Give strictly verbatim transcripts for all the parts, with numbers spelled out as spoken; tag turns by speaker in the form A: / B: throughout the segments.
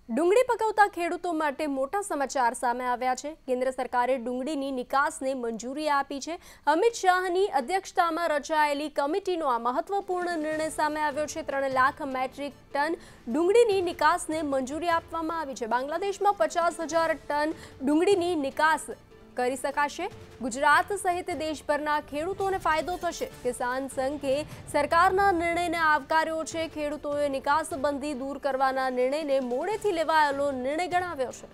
A: ડુંગળી પકવતા ખેડૂતો માટે મોટા સમાચાર સામે આવ્યા છે। કેન્દ્ર સરકારે ડુંગળીની નિકાસને મંજૂરી આપી છે। અમિત શાહની અધ્યક્ષતામાં રચાયેલી કમિટીનો આ મહત્વપૂર્ણ નિર્ણય સામે આવ્યો છે। ત્રણ લાખ મેટ્રિક ટન ડુંગળીની નિકાસને મંજૂરી આપવામાં આવી છે। બાંગ્લાદેશમાં પચાસ હજાર ટન ડુંગળીની નિકાસ કરી શકાશે। ગુજરાત સહિત દેશભરના ખેડૂતોને ફાયદો થશે। કિસાન સંઘે સરકારના નિર્ણયને આવકાર્યો છે। ખેડૂતોએ નિકાસબંધી દૂર કરવાના નિર્ણયને મોડેથી લેવાયેલો નિર્ણય ગણાવ્યો છે।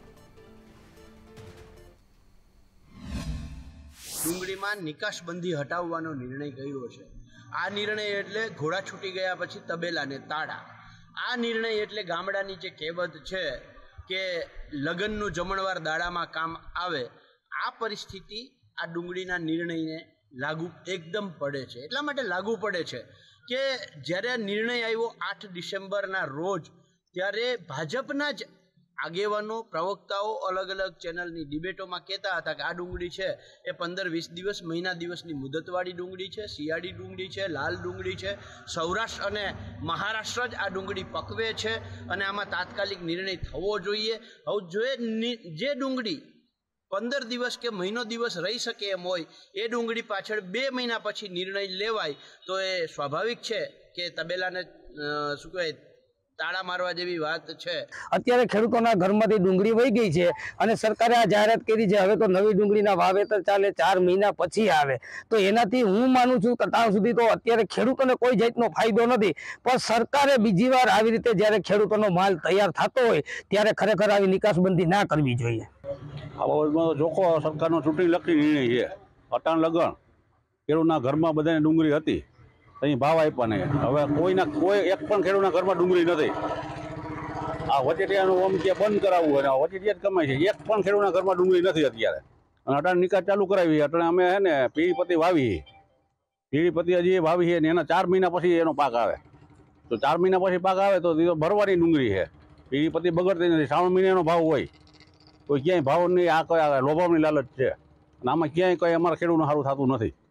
B: ડુંગળીમાં નિકાસબંધી હટાવવાનો નિર્ણય કર્યો છે। આ નિર્ણય એટલે ઘોડા છૂટી ગયા પછી તબેલાને તાળા। આ નિર્ણય એટલે ગામડાની જે કહેવત છે કે લગ્નનું જમણવાર દાડામાં કામ આવે, આ પરિસ્થિતિ આ ડુંગળીના નિર્ણયને લાગુ એકદમ પડે છે। એટલા માટે લાગુ પડે છે કે જ્યારે આ નિર્ણય આવ્યો આઠ ડિસેમ્બરના રોજ, ત્યારે ભાજપના જ આગેવાનો, પ્રવક્તાઓ અલગ અલગ ચેનલની ડિબેટોમાં કહેતા હતા કે આ ડુંગળી છે એ પંદર વીસ દિવસ મહિના દિવસની મુદતવાળી ડુંગળી છે, શિયાળી ડુંગળી છે, લાલ ડુંગળી છે, સૌરાષ્ટ્ર અને મહારાષ્ટ્ર જ આ ડુંગળી પકવે છે અને આમાં તાત્કાલિક નિર્ણય થવો જોઈએ। હવે જોઈએ જે ડુંગળી પંદર દિવસ કે મહિનો દિવસ રહી શકે એમ હોય, એ ડુંગળી પાછળ બે મહિના પછી નિર્ણય લેવાય તો એ સ્વાભાવિક છે કે તબેલાને શું કહેવાય તાળા મારવા જેવી વાત છે।
C: અત્યારે ખેડૂતોના ઘરમાંથી ડુંગળી વહી ગઈ છે અને સરકારે આ જાહેરાત કરી છે હવે તો નવી ડુંગળીના વાવેતર ચાલે ચાર મહિના પછી આવે, તો એનાથી હું માનું છું કે ત્યાં સુધી તો અત્યારે ખેડૂતોને કોઈ જાતનો ફાયદો નથી। પણ સરકારે બીજી વાર આવી રીતે જ્યારે ખેડૂતોનો માલ તૈયાર થતો હોય ત્યારે ખરેખર આવી નિકાસબંધી ના કરવી જોઈએ।
D: આ બાબતમાં તો ચોખ્ખો સરકારનો ચૂંટણી લક્ષી નિર્ણય છે। અટાણ લગણ ખેડૂતના ઘરમાં બધાને ડુંગળી હતી, અહીં ભાવ આપ્યા નહીં। હવે કોઈના કોઈ એક પણ ખેડૂતના ઘરમાં ડુંગળી નથી। આ વચેટિયાનું આમ કે બંધ કરાવવું હોય, વચેટિયા જ કમાય છે, એક પણ ખેડૂતના ઘરમાં ડુંગળી નથી અત્યારે। અને અટાણ નિકાસ ચાલુ કરાવી, અટાણે અમે હે ને પીળીપત્તી વાવી, પીળીપત્તી હજી વાવી છે ને એના ચાર મહિના પછી એનો પાક આવે, તો ચાર મહિના પછી પાક આવે તો ભરવાની ડુંગળી છે। પીળીપત્તી બગડતી નથી, શ્રાવણ મહિનાનો ભાવ હોય, કોઈ ક્યાંય ભાવ નહીં। આ કયા લોભાવની લાલચ છે અને આમાં ક્યાંય કંઈ અમારા ખેડૂતનું સારું થતું નથી।